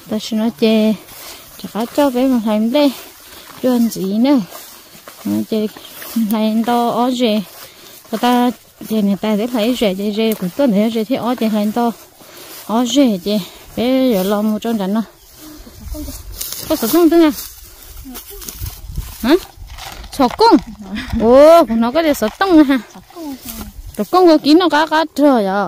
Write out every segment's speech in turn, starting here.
ta xin nó chè chắc là cho bé một thành đây chuyện gì nữa chè thành to ó chè người ta chè người ta sẽ thấy chè chè chè của tuần này chè thì ó chè thành to ó chè chè bé giờ lo một trong trận nó có sọt công thế hả sọt công ồ nó có thể sọt công ha sọt công có kín nó cá trời à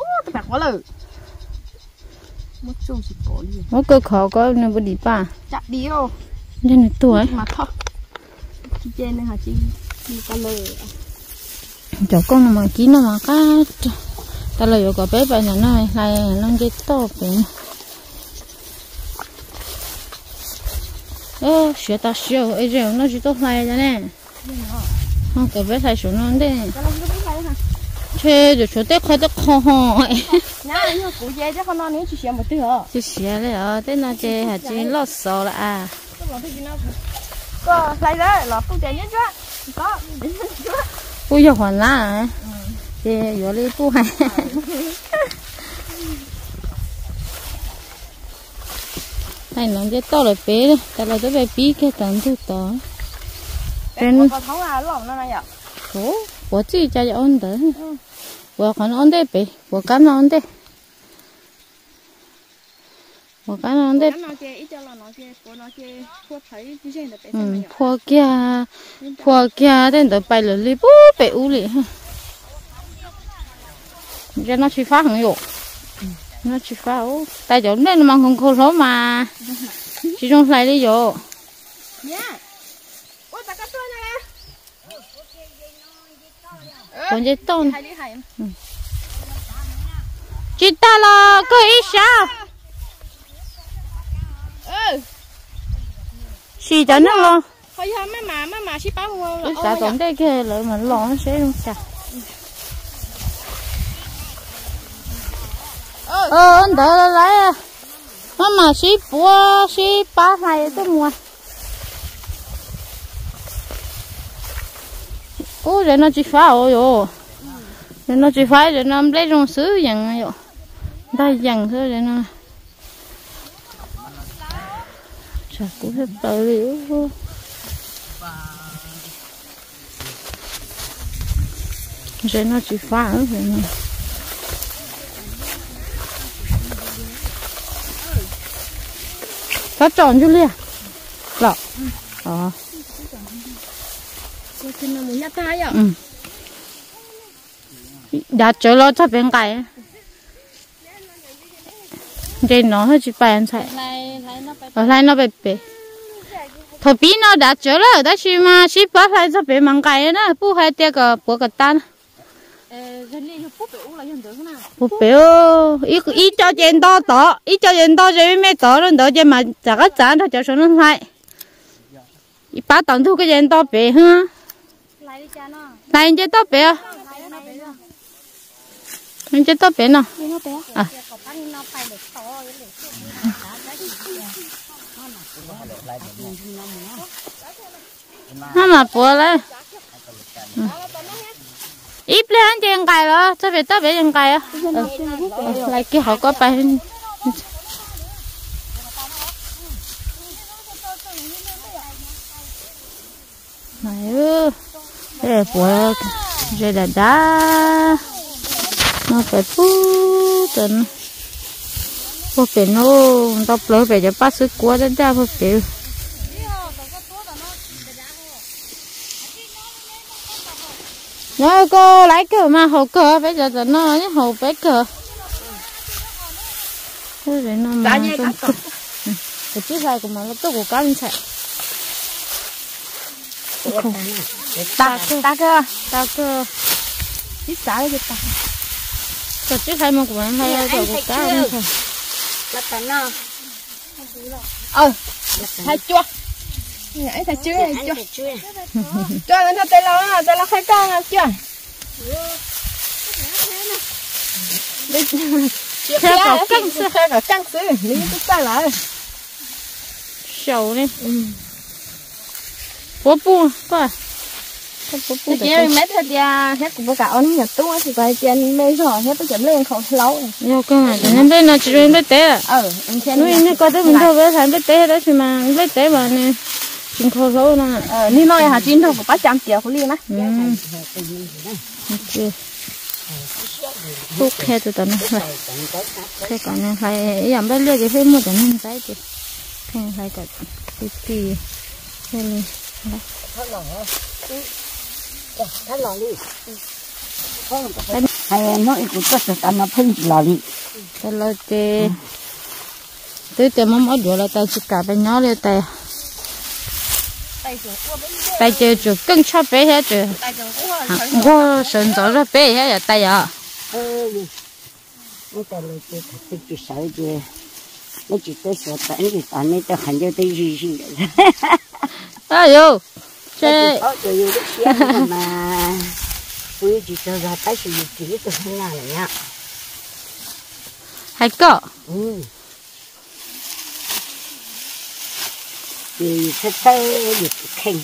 một cơ khó có nên bữa đi ba chặt đi ô nên là tuổi mà thôi chị trên này hả chị đi ta lờ cháu con mà kín nó mà cá ta lờ có bé vậy nó này nó cái to vậy ơ sửa ta sửa ấy rồi nó chỉ tốt này rồi nè không có bé thay sửa nó đấy thế rồi sửa tết khai tết khó nhá nhưng cụ dê chắc con non nếu chỉ sửa một tí hả chỉ sửa đấy ở tết nó chơi hạt chỉ lót sò là à có lại đấy là phụ tiền nhất chứ có phụ giờ hoàn lá chơi giờ đi phụ hay hay nó chơi to là bé đấy tại là tới bé bí cái tận thứ to bên có thấu à lỏng nó này ạ ủa我自己家就安得我可能安得呗我敢安得我敢安得破家等到摆了里不摆屋里让它去发很有nó chỉ phá ô tại chỗ này mà không khô lắm mà chỉ trong này đi vô còn dây tôn chị ta là có ý sao xì cho nó luôn thôi mấy mà xí báo luôn xả tổng đây kia lợi mình lon nó sẽ luôn xả anh đợi lại mà xí bùa xí ba này tôi mua ô rồi nó chỉ phá rồi rồi nó chỉ phá rồi nó lấy trong sứ dần rồi đây dần thôi rồi nó chả cũng hết tờ liệu rồi nó chỉ phá nữa rồi nó phát tròn chứ liền lọ đã chờ lo cho bên cái trên nó hơi chỉ bàn chạy ở lại nó bể bể thôi bí nó đã chờ rồi đó chứ mà ship bắt lại cho bên mang cái nó bu hai tia cái bữa cái tan bố béo ít cho trên to to ít cho trên to rồi mấy to rồi đó chứ mà chả có chán thôi cho số nó lại ít bắt tận thu cái trên to bé ha lại trên to bé lên trên to bé nào à mà bữa đấy ít lên trên cài đó cho bé to bé trên cài á lại kia họ có bài này ư đây bữa đây là đá nó phải phú tận có phải nó tập lỡ về cho bác sĩ quá đến ra có phải nó cô lấy cờ mà hậu cờ bây giờ tận nó nhá hậu bé cờ thế để nó mà cái chiếc này của mình là tốt của cá linh chạy ta cơ ít xả cái ta cái chiếc này mà của mình hay là của cá linh chạy là tận nó hay chua nhảy thật chưa cho lên tay lâu khai con chưa theo cả căng sứ những cái tay lại sầu đi bố bu coi Cái kia mấy thằng dia hết cũng cả ông nhặt tung thì phải tiền mấy rồi hết bây giờ lên không lâu. Yêu cơ mà nên bên nó chỉ bên bên té. Anh xem. Nuôi nó có tới mình thôi với thằng bên té đó thì mà bên té mà nè. Chính khó lâu nè. Ni nói hả chín thôi cũng 800 triệu của liền á. Thuốc hết rồi tao nói. Thế còn này phải giảm bớt liệt cái phim một cái cái gì. Thế phải cả cái thế này. Thái lò đi. Hay nói cũng có sự tao nó phun lò đi. Tao lo chê. Tới tiền mà mỗi đứa là tao chỉ cả bên nhỏ lên tay. Tay chơi chủ cưng cho bé hết rồi. Có sườn gió cho bé hết rồi tay à. Nó tay là tôi chỉ sợ chứ. Nó chỉ tới sợ tận thì tận nó tao hành cho tới gì. Ayo. Chơi. Mà tôi chỉ cho ra tới sự chỉ tôi không nào nha. Hay có. Thì thật sự được khen.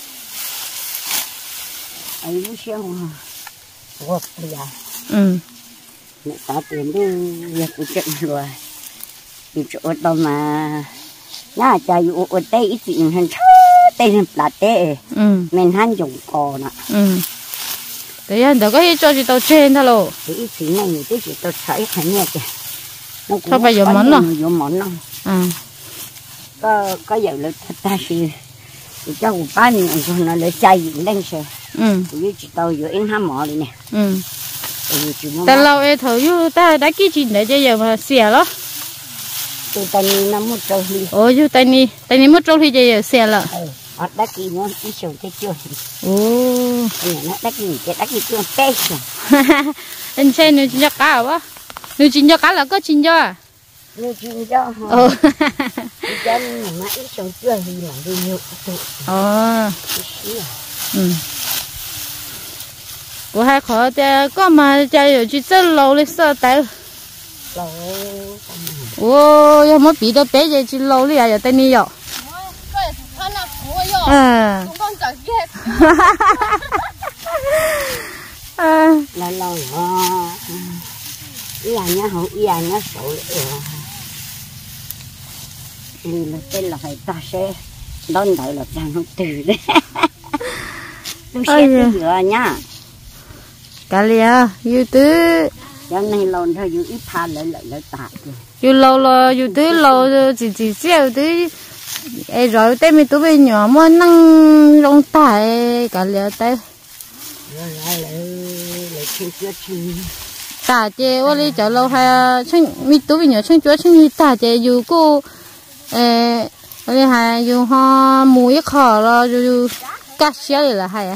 Ấy muốn xem quá bây giờ. Mẹ ta tiền đi việc của trận rồi. Thì chỗ đâu mà nhà chaอยู่ở đây ít chuyện hơn đây là tệ. Mình han dùng cò nè. Đấy anh đâu có hết cho chị tao trên thôi lộ. Thì ít chuyện này thì chị tao thấy phải nghe kìa. Sao phải dùng món nào? Dùng món nào. Có giờ là thật ta thì cho một ba mình còn nó lấy chay gì lên xe. Thì chị tao vừa in ham mỏ đi nè. Ta lâu ấy thử như ta đã ký chuyện để cho giờ mà xẻ đó. Tôi tay ni nó một trâu đi. Ồ chứ tay ni một trâu thì giờ xẻ là. Đã ký nó đi sầu thế chưa. Nó đã ký chưa tê rồi. Anh xem nếu chín cho cá hả? Nếu chín cho cá là có chín cho à? Nếu chín cho. Chân mà ít sầu chưa thì là đi nhiều. Của hai khó thì có mà chạy ở chỉ rất lâu lên sao tới. Lâu. Ồ, giờ mới bị đó bé vậy chỉ lâu đi à giờ tay ni rồi. Lâu lâu nó ý anh nhá không ý anh nó sợ thì nó tên là phải ta sẽ đón đợi là chàng không từ đấy. Tôi sẽ tới giữa nhá. Cả lìa, yêu tứ. Cho nên lâu thôi yêu ít tha lại tạ kìa. Yêu lâu là yêu tứ lâu chỉ xíu tứ. Ê rồi tay mình tụi bây nhỏ mà năng rong tải cả lìa tay. Tả chê ô li chở lâu hay mi tụi bây nhỏ chân chúa chân tả chê yêu cô ô li hay yêu hoa mùi khó là yêu cắt xéo là hay à.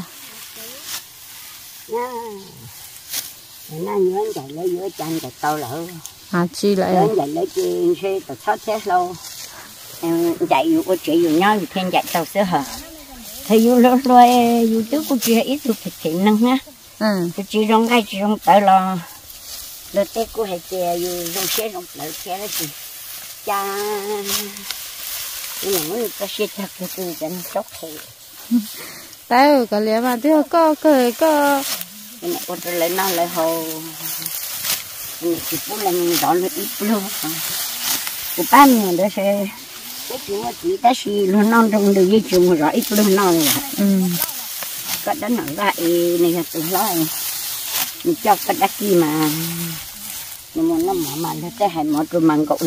Nó nhớ chạy lấy giữa chân chạy tao lỡ. Chi lại. Nhớ chạy lấy trên xe tao thoát thế lâu. Chạy dù có chuyện dù nhau thì khen chạy tao sẽ hả. Thì dù lúc rồi dù trước của chị ít được thực hiện năng á. Chị rong ngay chị rong tới lo. Rồi tết của hệ chè dù rong xe rong tới xe đó chị. Cha. Nhưng mà muốn ta xe thật là từ chân sốc thì. Tại cả lẽ mà tôi có. Nhưng mà con tôi lấy nó lại hồ. Nhưng mà chị cũng lên rõ nó ít luôn. Của ba mình đó sẽ. Cái chuyện mà chị ta xì luôn non trong đường dây chuyền rõ ít luôn non rồi. Cái đó nó ra này là từ lo. Mình cho cái đá kia mà. Nhưng mà nó mà nó sẽ hay một rồi mặn gọng.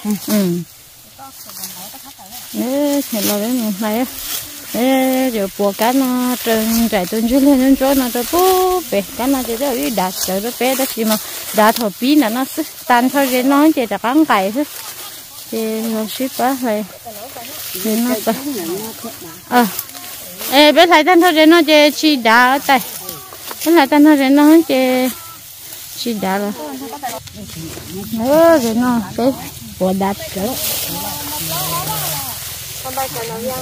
Thế là đấy này á. Rồi bùa cá nó trơn chạy tuần trước lên chỗ nó rồi bố bé cá nó chỉ rồi đạt rồi đó bé đó chỉ mà đạt thổ pí là nó tan thôi rồi nó chỉ là cắn cày thôi thì nó ship quá rồi thì nó bé lại tan thôi rồi nó chỉ đá tay bé lại tan thôi rồi nó chỉ đá rồi rồi nó bé bùa đạt rồi con bay cái nó ra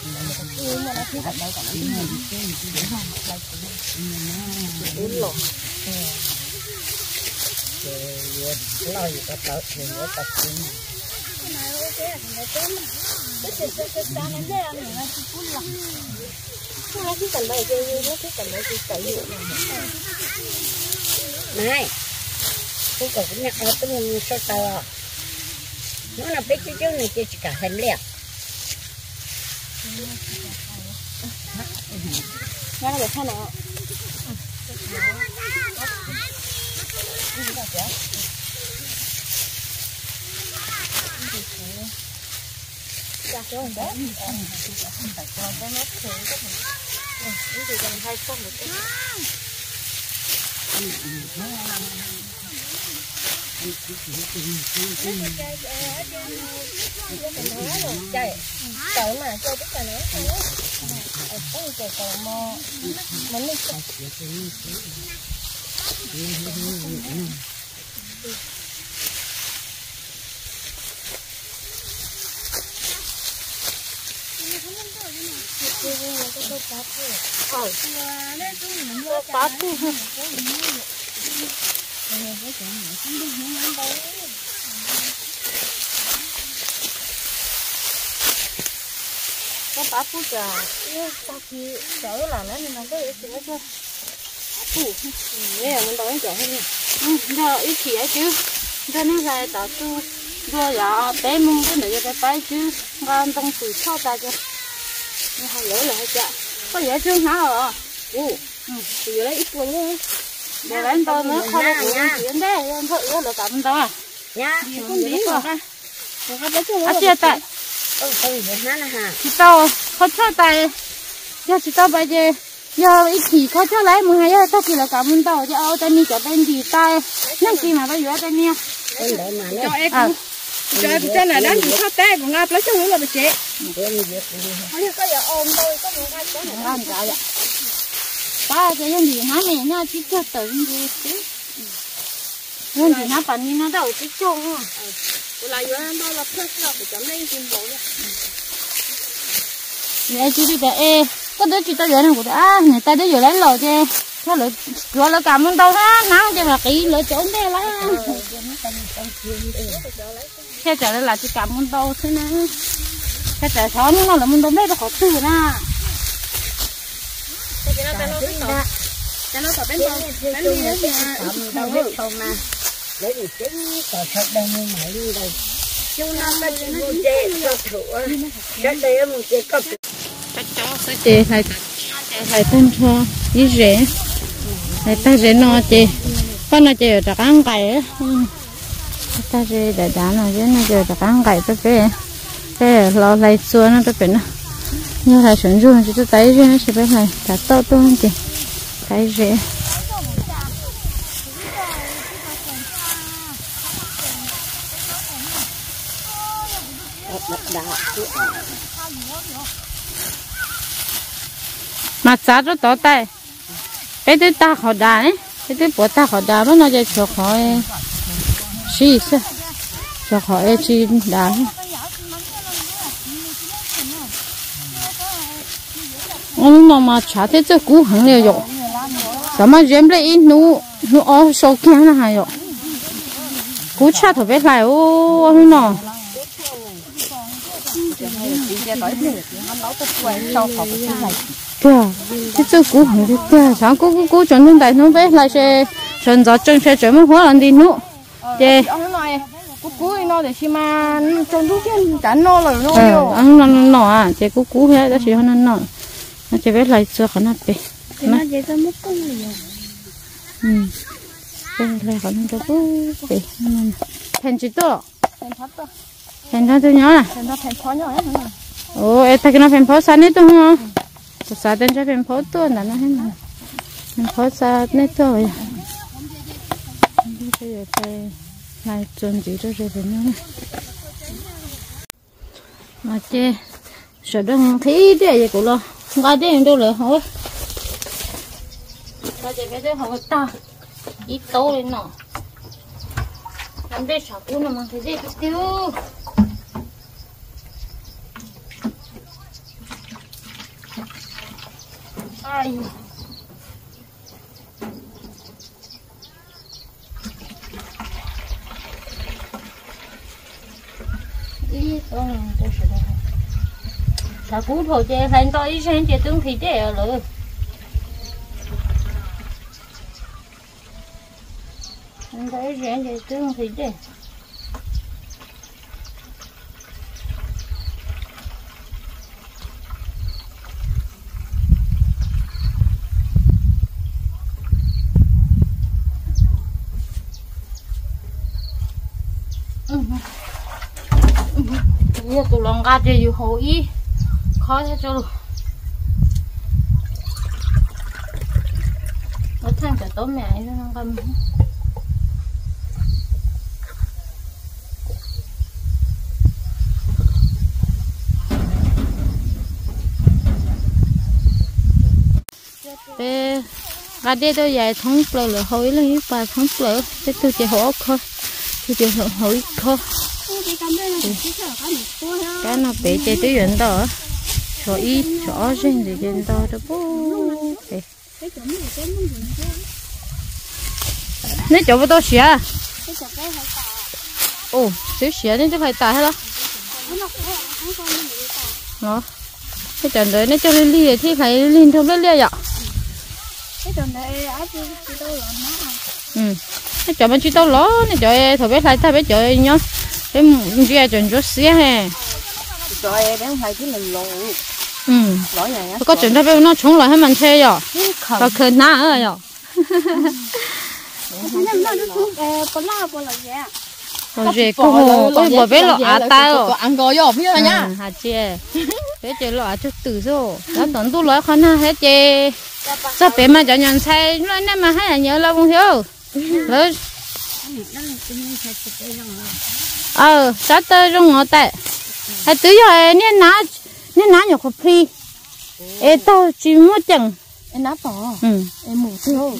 này tôi có cái nhạc ở tôi muốn sơ tờ nó là biết chứ này chỉ cả hành lẹ nó là được thế nào chạy cậu mà chơi tất cả nó có một cái cậu mò mình đi có bát phút trà sau khi chở là nó nên nó có ít gì hết nè mình đói chở hết giờ ít gì ấy chứ cho nên là tạo tu rồi giờ bé mông cái này cho bé chứ ngon trong từ sau ta cho nó hay lỡ là hay chả có dễ thương hả rồi thì lấy ít luôn để lấy tôi nữa không có chuyện đấy em thử là cầm tao à nha không biết rồi à chia tại chị tao khó cho tay giờ chị tao bây giờ giờ ít thì khó cho lấy một hai giờ tao chỉ là cảm ơn tao cho ao tên đi cho tên gì tay nên khi mà bây giờ tên nha cho em cho em trên này đang khó té còn ngáp lấy chứ không là bị chết có giờ ôm thôi có một hai cái này ăn cả vậy ba cái gì nó này nha chỉ cho tự gì chứ nên gì nó phần như nó đâu chỉ cho là vừa ăn đâu là phết là phải chấm lên kim bộ nữa vậy chị đi về có đứa chị tao giờ này của ta người ta đứa giờ lấy lò chứ nó lựa gọi là cầm bên đâu ha nắng cho là kỹ lựa chỗ đây lấy theo trở là chị cầm bên đâu thế nào theo trở khó nó là bên đâu đấy nó khó xử nè cho nó tập bên đi đâu biết không mà để mình chính có thật đây như mày đi đây chú nó có chuyện mua chè cho thử cái đây mua chè cấp chè thầy thân cho ý rẻ thầy ta rẻ nó chè con nó chè ở ăn cày á ta rẻ để đá nó chứ nó chè ở ăn cày tôi phải cái lò lấy xua nó tôi phải nó như là chuẩn rồi chứ tôi thấy rẻ chỉ phải này đã to tôi chè cái rẻ mà giá rất to tay cái thứ ta khó đá đấy cái thứ bỏ ta khó đá nó nói cho khỏi xí sao cho khỏi chi đá ông mà trả thế chứ cú hẳn liền rồi sao mà dám lấy nụ ở sâu kia là hay rồi cú trả thổi bé lại ô hôm nào cái chú cú hỏng cái kia sáng cú chuẩn luôn tại nó bé lại sẽ chuẩn giờ chân sẽ chuẩn mới hóa làm đi nữa thế ông nói cú nó để xí mà trong lúc cái chán nó rồi nó ăn nó à thế cú hết đó chỉ hơn nó chỉ bé lại chưa khả năng bé nó chỉ có mất công rồi bé lại khả năng đâu bé thành chỉ to thành thấp to thành thấp tôi nhớ à thành thấp thành khó nhỏ ấy ồ em thấy cái nó phèn pháo xa nít thôi hả tôi xa tên cho phèn pháo tôi là nó hết rồi phèn pháo xa nít thôi bây giờ phải lại chuẩn bị cho rồi nữa mà chứ sợ đông khí thế gì cũng lo ngay đây đâu lại hỏi bây giờ cái đấy hỏi ta ít tố lên nọ làm đây sợ cũng là mang cái gì cái tiêu ít con tôi sẽ đây sao cú thổi chơi thành to ít sen chơi tương thì chơi ở lửa thành to ít sen chơi tương thì chơi bây giờ tụi lòng gà chơi dù hồ ý khó thế cho luôn ở thang cả tố mẹ nó cầm bé gà đây tôi dài thống lỡ lỡ hối là ít bà thống lỡ thế tôi chỉ hổ thôi tôi chỉ hối thôi cái nó bị chơi tới chuyện đó cho ít cho riêng thì chuyện đó đó bố nếu chỗ vào đâu xỉa ồ xíu xỉa nên chắc phải tải hết đó nó cái trận đấy nó cho lên ly thì phải lên theo lên lia vậy cái trận đấy áp đi đâu là nó cái chỗ mình chỉ đâu ló này chỗ thổi bé lại thay bé chỗ nhá cái gì chuẩn chút xíu hè rồi đang phải cái mình lộn lỗi này á có chuyện đó bé nó chống lại hay mình chơi rồi có khơi ná rồi rồi còn gì cô bỏ bé lọ à ta rồi ăn gói rồi biết rồi nhá hạt chè bé chơi lọ chút từ rồi đó tận tu lọ khó na hết chè sao bé mà cho nhận say nó nên mà hay là nhớ lâu không hiểu rồi sao tới rong ngõ tại hay tới giờ nên ná nhiều coffee tôi chỉ mua chừng ná bỏ mù thiêu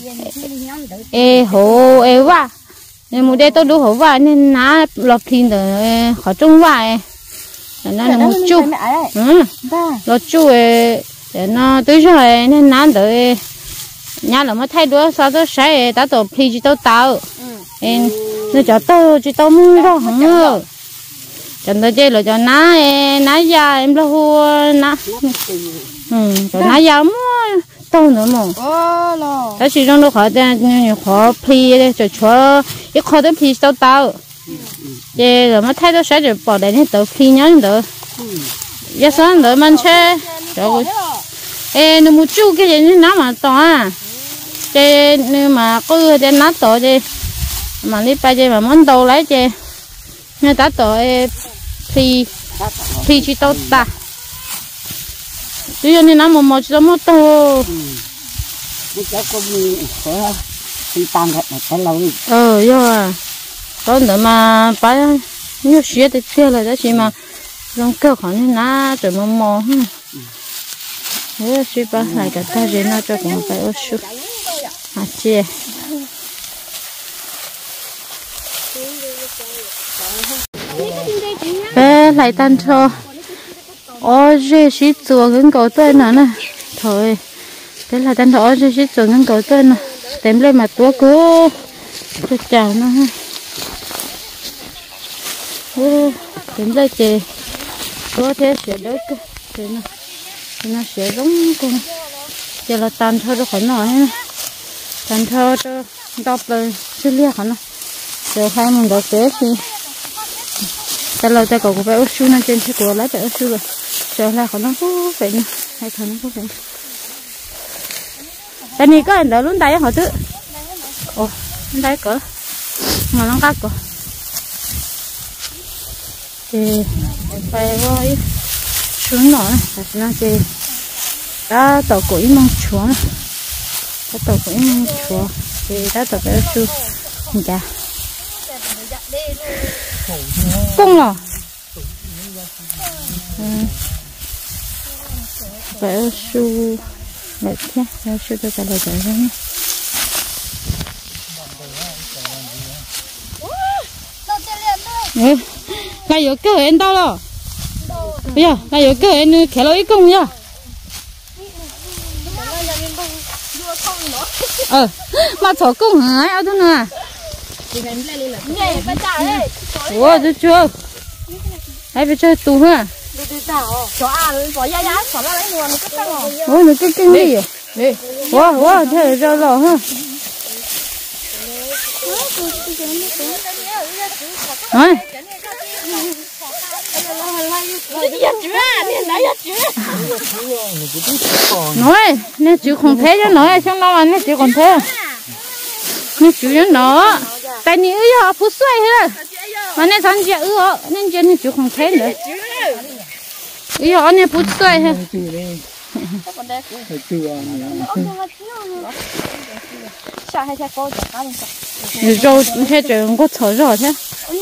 hồ wa mù đây tôi đủ hồ wa nên ná lọt pin rồi khỏi trung wa nó là một chu lọt chu để nó tới rồi nên ná đợi nhà là mới thay đổi sao tôi sẽ đã tổ pin chỉ tôi tạo nó cho tôi chỉ tôi mua đâu không ngờ chẳng tôi chơi là cho ná già em lo hùa ná cho ná già mua tôi nữa mà đó chỉ trong đó khỏi tên khó phi đấy cho ít khó tới phi sao tao chơi rồi mới thay tôi sẽ được bỏ đến tự phi nhớ được giờ sáng đợi mình chơi rồi nó một chút cái gì nó mà to à chơi mà cứ chơi nát to chơi mà đi bay chơi mà muốn đâu lấy chơi người ta tội phi chỉ tao ta bây giờ nên nó một chỉ một tô cháu có mi có phi tam cái này cái lâu rồi có nữa mà phải nhiều chuyện thì chơi là đó chỉ mà trong cơ khoản nên nó rồi mà mò thế suy ba lại cả ta rồi nó cho cũng phải ở số chị bé lại tan cho dê xí chùa cái cầu tên nữa thôi thế là tan cho dê xí chùa cái cầu tên nè tém lên mặt tua cứ cho chào nó ha tém lên chị có thế sẽ đỡ cái thế nó sẽ giống con giờ là tan cho nó khỏi nổi nè tan cho đọc lời xử lý khỏi nó giờ hai mình đọc thế thì ta lâu ta cầu phải ớt su nó trên cái của lấy phải ớt su rồi giờ là còn nó có phải nè hay thằng nó có phải tại vì có anh đỡ luôn tay họ chứ ồ tay cỡ mà nó cắt cỡ thì phải coi xuống nó là nó chỉ đã tàu củi mong chúa đã tàu củi mong chúa thì đã tàu phải ớt su dạ cung rồi phải su lại thế phải su tôi trả lời cái này là有个人到了哎呀那有个人开了一公呀mà thổ cung hả ao thôi nè ủa tôi chưa ai phải chơi tù ha cho bỏ giá giá bỏ ra lấy nguồn cái cái rồi ôi nó cái kinh đi đi wow thế là rồi ha nói nói nè chịu không thế cho nói xong đâu mà nè chịu còn thế nè chịu cho nó tại ni ơi họ phút xoay hết mà nè thằng chị họ nên chị nè chịu không thế nữa ơi họ nè phút xoay hết rồi thế chuyện có thở rồi thế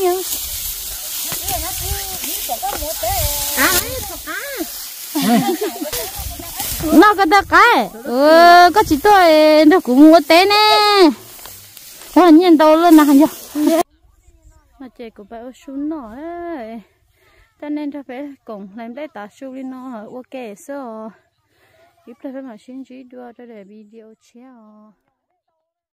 nó cái đó cái có chỉ tôi nó cũng mua té nè nó nhìn đâu lên nào nhá mà chị của bà xuống nó ấy cho nên cho phải cùng làm lấy tả xuống đi nó ok số ít phải mà xin chỉ đua cho để video chéo